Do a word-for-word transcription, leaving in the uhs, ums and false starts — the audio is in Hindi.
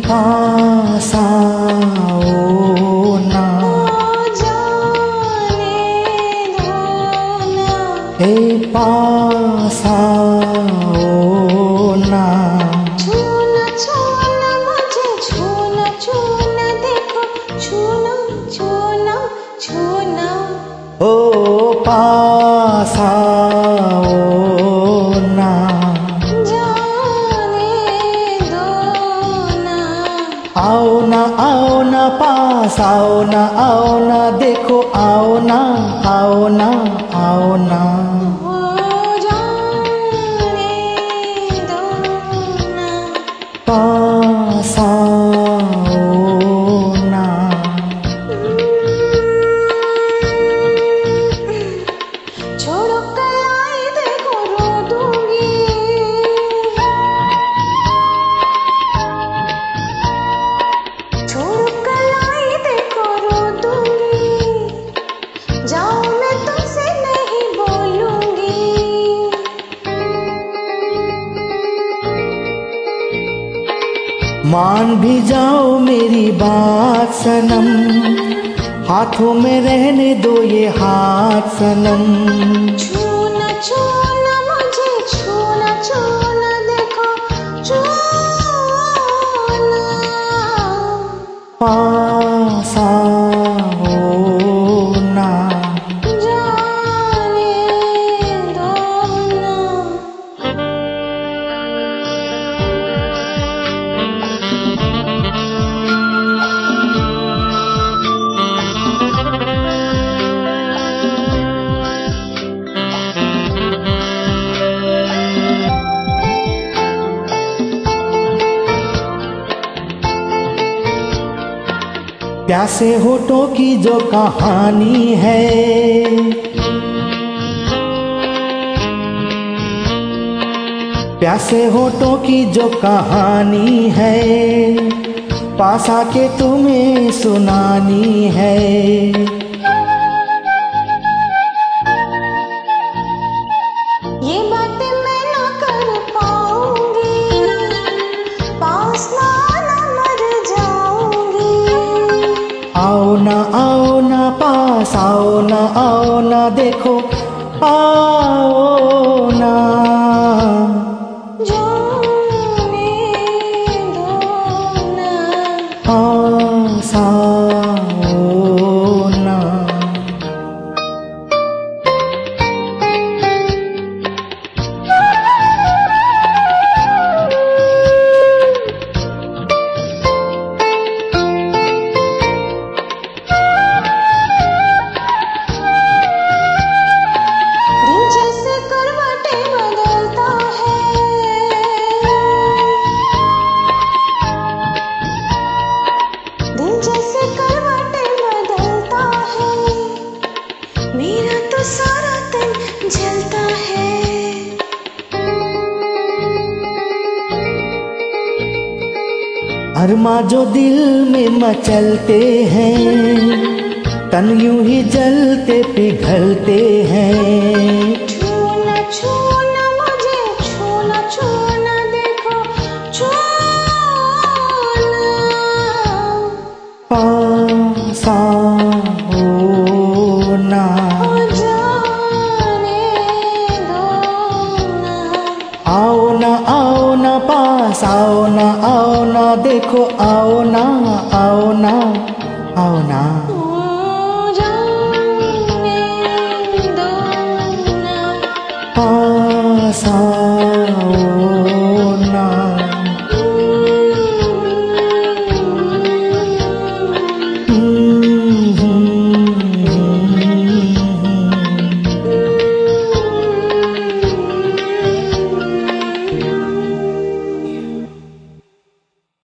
पास आओ ना, हे पास आओ ना। छूना छूना मुझे छूना छूना देखो, छूना छूना छूना। ओ पास आओ ना, जाने दो ना। आओ ना आओ ना पास आओ ना, आओ ना देखो आओ ना, आओ ना आओ ना। ओ जाने दो ना। पास आओ ना। छोड़ो कलाई देखो रो दूंगी, छोड़ो कलाई देखो रो दूंगी। जाओ मैं तुमसे नहीं बोलूंगी। मान भी जाओ मेरी बात सनम, हाथों में रहने दो ये हाथ सनम। छूना छूना मुझे छूना छूना देखो, छूना। पास आओ ना, जाने दो ना। प्यासे होठों की जो कहानी है, प्यासे होठों की जो कहानी है, पास आके तुम्हें सुनानी है। ये बातें मैं ना कर पाऊंगी, पास ना आना मर जाऊंगी। आओ ना आओ ना पास आओ ना, आओ ना देखो आओ ना। जाने दो ना। पास आओ ना। दिन जैसे करवटें बदलता है, दिन जैसे करवटें बदलता है। मेरा तो सारा तन जलता है। अरमा जो दिल में मचलते हैं, तन यूं ही जलते पिघलते हैं। छूना छूना मुझे छूना छूना देखो, छूना। पास आओ ना, ओ जाने दो ना। आओ ना आओ ना पास आओ ना, आओ ना देखो आओ ना, आओ ना आओ ना।